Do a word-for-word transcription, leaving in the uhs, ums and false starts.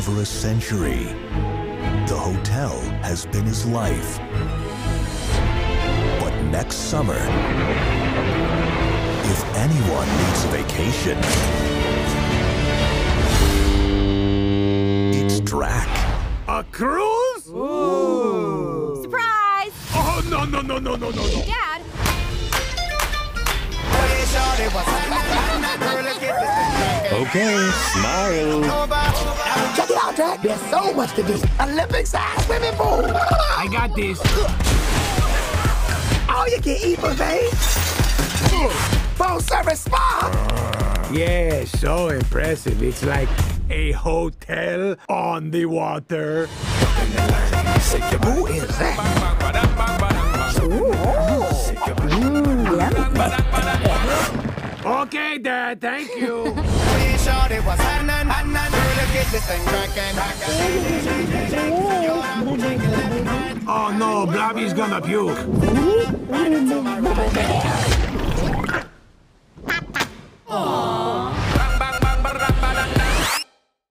over a century. The hotel has been his life. But next summer, if anyone needs a vacation, it's Drac. A cruise? Ooh. Surprise! Oh, no, no, no, no, no, no, no. Dad! Okay, smile. Check it out, Drac. There's so much to do. Olympic-sized swimming pool. I got this. All you can eat, buffet. Full-service spa. Yeah, so impressive. It's like a hotel on the water. Who is that? Ooh. Mm, yummy. Okay, Dad, thank you. Oh no, Blobby's gonna puke.